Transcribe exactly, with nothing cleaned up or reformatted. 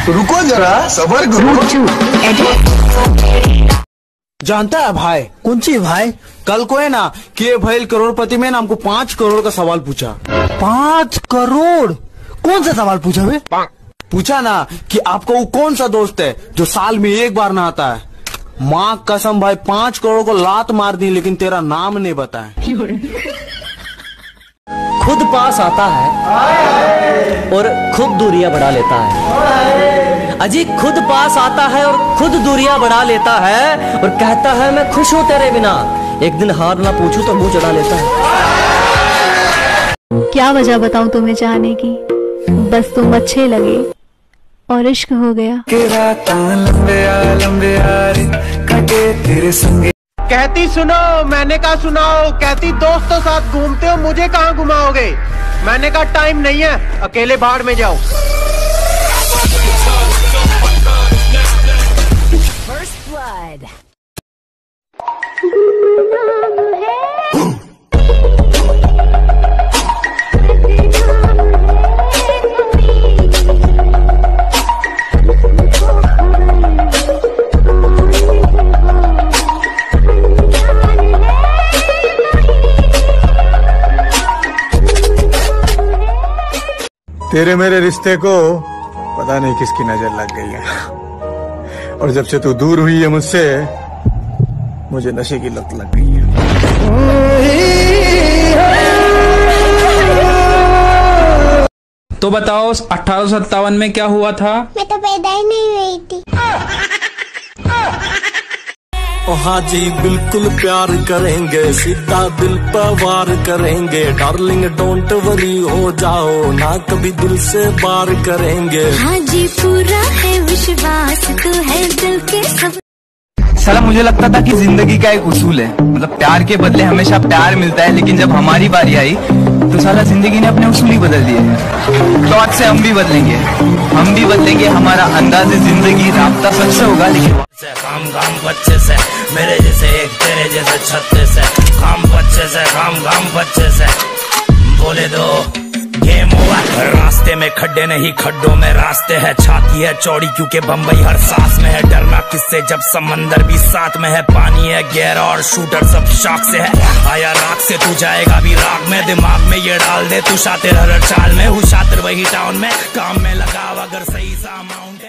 रुको जरा, सबर करो। जानता है भाई? कौन सी भाई? कल को है ना के भाई करोड़पति में ना हमको पाँच करोड़ का सवाल पूछा। पाँच करोड़? कौन सा सवाल पूछा बे? पूछा ना कि आपका वो कौन सा दोस्त है जो साल में एक बार नहाता है। माँ कसम भाई, पाँच करोड़ को लात मार दी लेकिन तेरा नाम नहीं बताया। खुद पास आता है और खुद दूरियां बढ़ा लेता है। अजी खुद पास आता है और खुद दूरियां बढ़ा लेता है और कहता है मैं खुश हूं तेरे बिना। एक दिन हार ना पूछूं तो मुंह चढ़ा लेता है। क्या वजह बताऊं तुम्हें चाहने की, बस तुम अच्छे लगे और इश्क हो गया। कहती सुनो, मैंने कहा सुनाओ। कहती दोस्तों साथ घूमते हो, मुझे कहाँ घुमाओगे? मैंने कहा टाइम नहीं है, अकेले बाहर में जाओ। First blood. तेरे मेरे रिश्ते को पता नहीं किसकी नजर लग गई है, और जब से तू दूर हुई है मुझसे, मुझे नशे की लत लग गई है। तो बताओ अठारह सौ सत्तावन में क्या हुआ था? मैं तो पैदा ही नहीं हुई थी। हाँ जी बिल्कुल प्यार करेंगे, सीधा दिल पर वार करेंगे। डार्लिंग डोंट वरी, हो जाओ ना कभी दिल से बार करेंगे। हाँ जी पूरा है विश्वास, तू है दिल के सब। साला मुझे लगता था कि जिंदगी का एक उसूल है, मतलब प्यार के बदले हमेशा प्यार मिलता है, लेकिन जब हमारी बारी आई तो साला जिंदगी ने अपने उसूल ही बदल दिए हैं। तो आज से हम भी बदलेंगे, हम भी बदलेंगे। हमारा अंदाज़े जिंदगी राब्ता सच से होगा, लेकिन काम काम बच्चे से मेरे जैसे एक तेरे जैसे छत्ते से काम बच्चे से काम काम बच्चे से बोले दो गेम ओवर। रास्ते में खड्डे नहीं, खड्डों में रास्ते है। छाती है चौड़ी क्योंकि बम्बई हर सांस में है। डरना किससे जब समंदर भी साथ में है। पानी है गहरा और शूटर सब शौक से है। आया राख से तू जाएगा भी राग में। दिमाग में ये डाल दे तू शातिर हर चाल में। हूँ शातिर वही टाउन में, काम में लगाओ अगर सही सा अमाउंट।